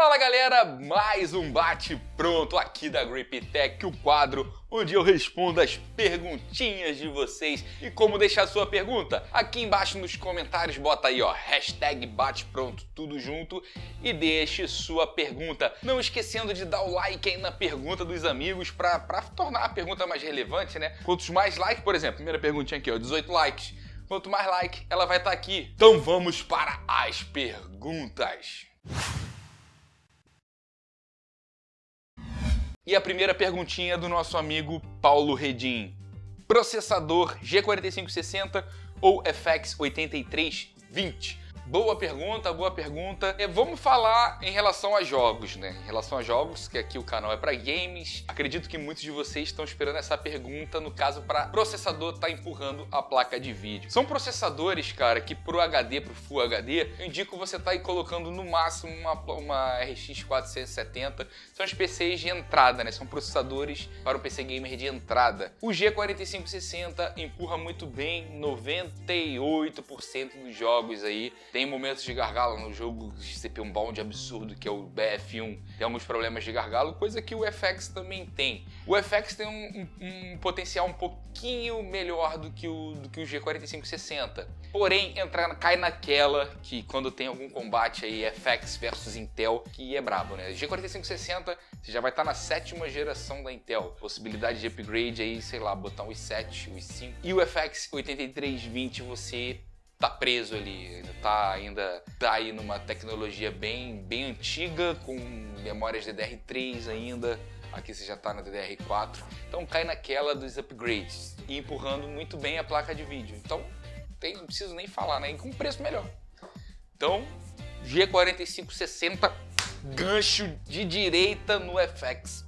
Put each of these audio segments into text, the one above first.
Fala galera, mais um bate-pronto aqui da GripTech, o quadro onde eu respondo as perguntinhas de vocês. E como deixar sua pergunta? Aqui embaixo nos comentários bota aí ó, hashtag bate-pronto, tudo junto, e deixe sua pergunta. Não esquecendo de dar o like aí na pergunta dos amigos pra tornar a pergunta mais relevante, né? Quantos mais likes, por exemplo, primeira perguntinha aqui ó, 18 likes. Quanto mais like, ela vai estar aqui. Então vamos para as perguntas. E a primeira perguntinha do nosso amigo Paulo Redim. Processador G4560 ou FX 8320? Boa pergunta, boa pergunta. Vamos falar em relação a jogos, né? Em relação a jogos, que aqui o canal é para games. Acredito que muitos de vocês estão esperando essa pergunta, no caso, para processador tá empurrando a placa de vídeo. São processadores, cara, que pro HD, pro Full HD, eu indico você tá aí colocando no máximo uma RX 470. São os PCs de entrada, né? São processadores para o PC gamer de entrada. O G4560 empurra muito bem 98% dos jogos aí. Tem momentos de gargalo no jogo de CPU Bound absurdo, que é o BF1. Tem alguns problemas de gargalo, coisa que o FX também tem. O FX tem um potencial um pouquinho melhor do que o G4560. Porém, cai naquela que quando tem algum combate aí, FX versus Intel, que é brabo, né? G4560, você já vai estar na 7ª geração da Intel. Possibilidade de upgrade aí, sei lá, botar um i7, um i5. E o FX 8320 você tá preso ali, ainda tá aí numa tecnologia bem antiga, com memórias DDR3 ainda. Aqui você já tá na DDR4. Então cai naquela dos upgrades e empurrando muito bem a placa de vídeo. Então não preciso nem falar, né? E com preço melhor. Então G4560, gancho de direita no FX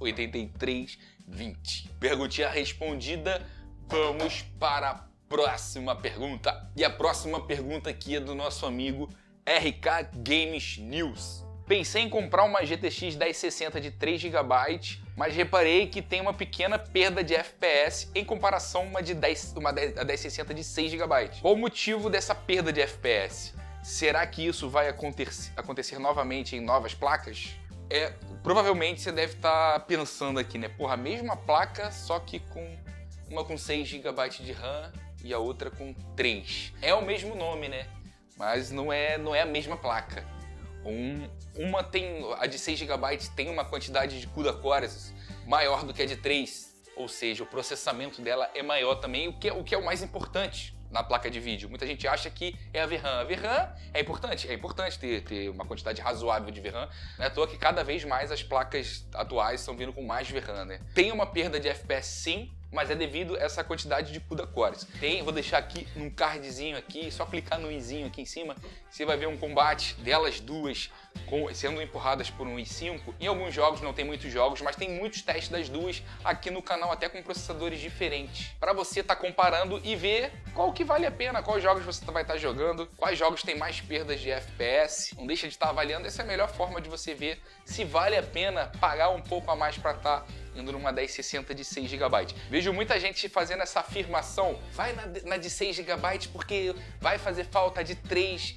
8320. Perguntinha respondida, vamos para a próxima pergunta. E a próxima pergunta aqui é do nosso amigo RK Games News. Pensei em comprar uma GTX 1060 de 3 GB, mas reparei que tem uma pequena perda de FPS em comparação a uma 1060 de 6 GB. Qual o motivo dessa perda de FPS? Será que isso vai acontecer novamente em novas placas? Provavelmente você deve estar pensando aqui, né? Porra, a mesma placa, só que com uma com 6 GB de RAM e a outra com 3. É o mesmo nome, né? Mas não é a mesma placa. A de 6 GB tem uma quantidade de CUDA cores maior do que a de 3, ou seja, o processamento dela é maior também, o que é o mais importante na placa de vídeo. Muita gente acha que é a VRAM. A VRAM é importante ter uma quantidade razoável de VRAM. Não é à toa que cada vez mais as placas atuais estão vindo com mais VRAM, né? Tem uma perda de FPS sim, mas é devido a essa quantidade de CUDA cores. Vou deixar aqui num cardzinho aqui, só clicar no izinho aqui em cima, você vai ver um combate delas duas sendo empurradas por um i5. Em alguns jogos, não tem muitos jogos, mas tem muitos testes das duas aqui no canal, até com processadores diferentes, para você estar comparando e ver qual que vale a pena, quais jogos você vai estar jogando, quais jogos tem mais perdas de FPS. Não deixa de estar avaliando, essa é a melhor forma de você ver se vale a pena pagar um pouco a mais para estar indo numa 1060 de 6 GB. Vejo muita gente fazendo essa afirmação, vai na de 6 GB porque vai fazer falta de 3,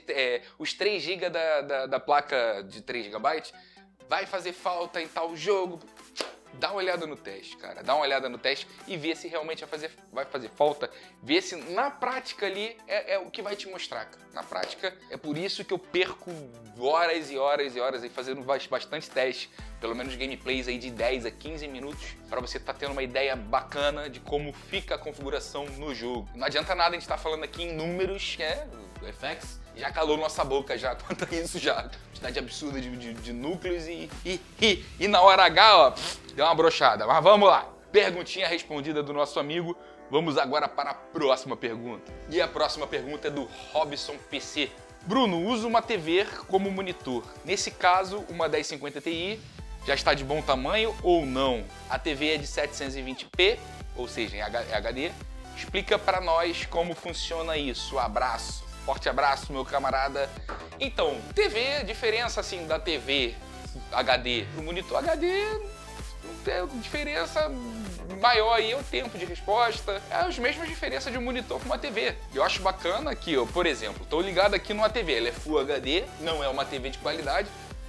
os 3 GB da placa de 3 GB, vai fazer falta em tal jogo. Dá uma olhada no teste, cara. Dá uma olhada no teste e vê se realmente vai fazer falta. Vê se na prática ali é o que vai te mostrar, cara. Na prática, é por isso que eu perco horas e horas e horas aí fazendo bastante teste. Pelo menos gameplays aí de 10 a 15 minutos para você estar tendo uma ideia bacana de como fica a configuração no jogo. Não adianta nada a gente estar falando aqui em números, o FX já calou nossa boca já quanto a isso já. Quantidade absurda de núcleos e na hora H, ó, deu uma brochada. Mas vamos lá. Perguntinha respondida do nosso amigo. Vamos agora para a próxima pergunta. E a próxima pergunta é do Robson PC. Bruno, usa uma TV como monitor. Nesse caso, uma 1050 Ti já está de bom tamanho ou não? A TV é de 720p, ou seja, em HD. Explica para nós como funciona isso. Abraço. Forte abraço, meu camarada. Então, TV, a diferença assim da TV HD pro monitor HD, não tem diferença maior aí é o tempo de resposta, é as mesmas diferenças de um monitor com uma TV. Eu acho bacana que, por exemplo, estou ligado aqui numa TV, ela é Full HD, não é uma TV de qualidade,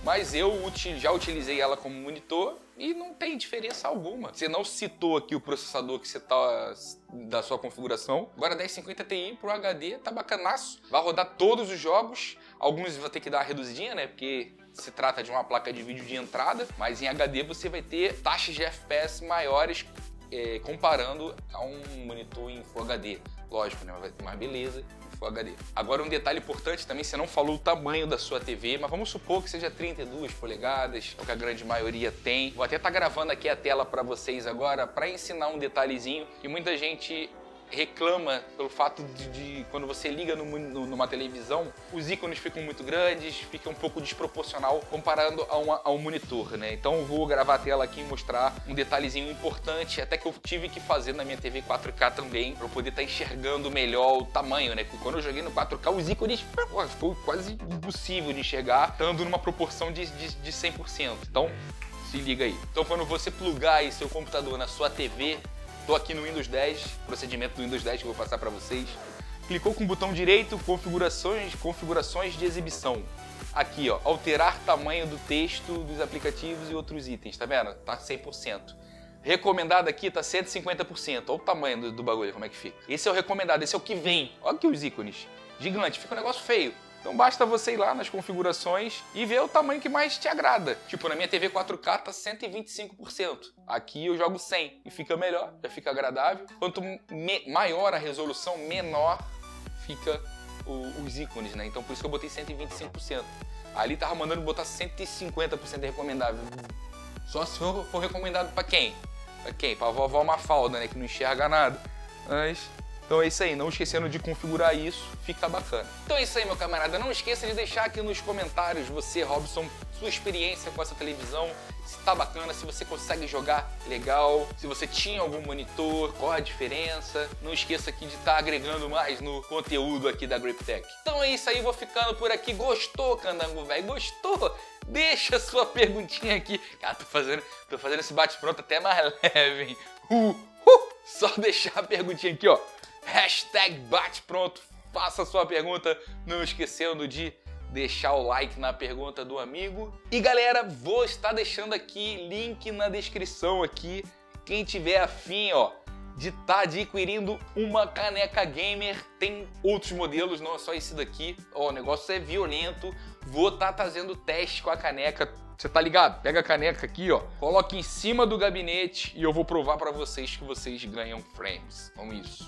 mas eu já utilizei ela como monitor e não tem diferença alguma. Você não citou aqui o processador que você tá da sua configuração. Agora 1050 Ti pro HD tá bacanaço. Vai rodar todos os jogos. Alguns vai ter que dar uma reduzidinha, né? Porque se trata de uma placa de vídeo de entrada, mas em HD você vai ter taxas de FPS maiores comparando a um monitor em Full HD. Lógico, né? Vai ter mais beleza em Full HD. Agora um detalhe importante também, você não falou o tamanho da sua TV, mas vamos supor que seja 32 polegadas, é o que a grande maioria tem. Vou até estar gravando aqui a tela para vocês agora para ensinar um detalhezinho que muita gente reclama pelo fato de quando você liga numa televisão, os ícones ficam muito grandes, fica um pouco desproporcional comparando a um monitor, né? Então eu vou gravar a tela aqui e mostrar um detalhezinho importante, até que eu tive que fazer na minha TV 4K também, para eu poder estar enxergando melhor o tamanho, né? Porque quando eu joguei no 4K, os ícones ficou quase impossível de enxergar, estando numa proporção de 100%. Então, se liga aí. Então quando você plugar aí seu computador na sua TV, tô aqui no Windows 10, procedimento do Windows 10 que eu vou passar para vocês. Clicou com o botão direito, configurações de exibição. Aqui, ó, alterar tamanho do texto dos aplicativos e outros itens, tá vendo? Tá 100%. Recomendado aqui tá 150%. Olha o tamanho do bagulho, como é que fica. Esse é o recomendado, esse é o que vem. Olha aqui os ícones. Gigante, fica um negócio feio. Então basta você ir lá nas configurações e ver o tamanho que mais te agrada. Tipo, na minha TV 4K tá 125%. Aqui eu jogo 100 e fica melhor, já fica agradável. Quanto maior a resolução, menor fica os ícones, né? Então por isso que eu botei 125%. Ali tava mandando botar 150% de recomendável. Só se for recomendado pra quem? Pra quem? Pra vovó Mafalda, né? Que não enxerga nada. Mas... então é isso aí, não esquecendo de configurar isso, fica bacana. Então é isso aí, meu camarada, não esqueça de deixar aqui nos comentários, você, Robson, sua experiência com essa televisão, se tá bacana, se você consegue jogar legal, se você tinha algum monitor, qual a diferença. Não esqueça aqui de estar agregando mais no conteúdo aqui da GripTech. Então é isso aí, vou ficando por aqui. Gostou, candango velho? Gostou? Deixa sua perguntinha aqui. Cara, tô fazendo esse bate-pronto até mais leve, hein? Só deixar a perguntinha aqui, ó. Hashtag bate pronto, faça a sua pergunta, não esquecendo de deixar o like na pergunta do amigo. E galera, vou estar deixando aqui link na descrição aqui, quem tiver afim, ó, de estar adquirindo uma caneca gamer. Tem outros modelos, não é só esse daqui. Ó, o negócio é violento, vou estar fazendo teste com a caneca. Você tá ligado? Pega a caneca aqui, ó, coloca em cima do gabinete e eu vou provar pra vocês que vocês ganham frames. Vamos isso.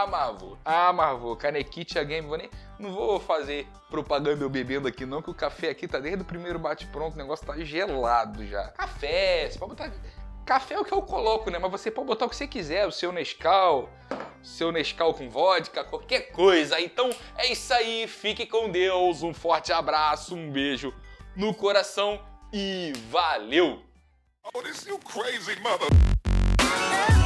Marvô, canequite game, não vou fazer propaganda eu bebendo aqui não, que o café aqui tá desde o primeiro bate-pronto, o negócio tá gelado já. Café, você pode botar... Café é o que eu coloco, né? Mas você pode botar o que você quiser, o seu Nescau com vodka, qualquer coisa. Então é isso aí, fique com Deus, um forte abraço, um beijo no coração. E valeu! Oh, this you crazy mother...